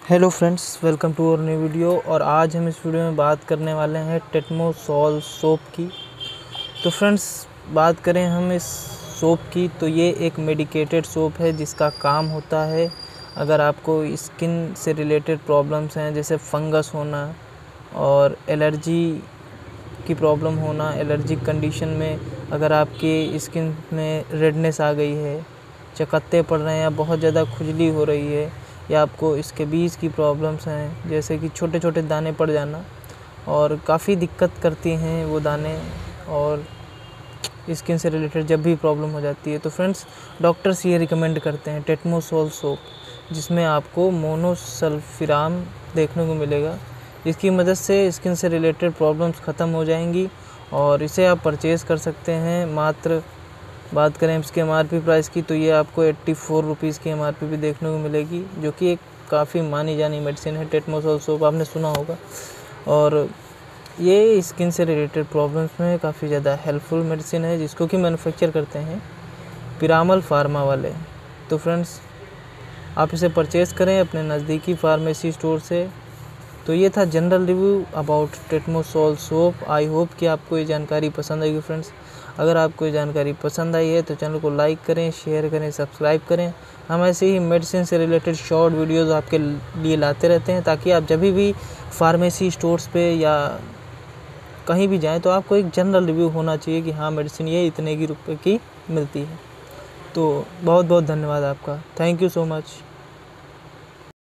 Hello friends, welcome to our new video. और आज हम इस वीडियो में बात करने वाले हैं टेटमोसॉल सोप की। तो फ्रेंड्स, बात करें हम इस सोप की तो ये एक मेडिकेटेड सोप है जिसका काम होता है अगर आपको स्किन से रिलेटेड प्रॉब्लम्स हैं, जैसे फंगस होना और एलर्जी की प्रॉब्लम होना। एलर्जिक कंडीशन में अगर आपकी स्किन में रेडनेस आ गई है, चकत्ते पड़ रहे हैं या बहुत ज़्यादा खुजली हो रही है, या आपको इसके बीज की प्रॉब्लम्स हैं, जैसे कि छोटे छोटे दाने पड़ जाना और काफ़ी दिक्कत करती हैं वो दाने, और स्किन से रिलेटेड जब भी प्रॉब्लम हो जाती है तो फ्रेंड्स डॉक्टर्स ये रिकमेंड करते हैं टेटमोसॉल सोप, जिसमें आपको मोनोसल्फिराम देखने को मिलेगा। इसकी मदद से स्किन से रिलेटेड प्रॉब्लम्स ख़त्म हो जाएंगी और इसे आप परचेज़ कर सकते हैं। मात्र बात करें इसके MRP प्राइस की तो ये आपको 84 रुपीज़ की MRP भी देखने को मिलेगी, जो कि एक काफ़ी मानी जानी मेडिसिन है। टेटमोसॉल सोप आपने सुना होगा, और ये स्किन से रिलेटेड प्रॉब्लम्स में काफ़ी ज़्यादा हेल्पफुल मेडिसिन है, जिसको कि मैन्युफैक्चर करते हैं पिरामल फार्मा वाले। तो फ्रेंड्स, आप इसे परचेज़ करें अपने नज़दीकी फार्मेसी स्टोर से। तो ये था general review about Tetmosol soap. I hope कि आपको ये जानकारी पसंद आएगी फ्रेंड्स। अगर आपको ये जानकारी पसंद आई है तो चैनल को लाइक करें, शेयर करें, सब्सक्राइब करें। हम ऐसे ही मेडिसिन से रिलेटेड शॉर्ट वीडियोज़ आपके लिए लाते रहते हैं, ताकि आप जब भी फार्मेसी स्टोर्स पे या कहीं भी जाएँ तो आपको एक जनरल रिव्यू होना चाहिए कि हाँ, मेडिसिन ये इतने की रुपए की मिलती है। तो बहुत बहुत धन्यवाद आपका। Thank you so much.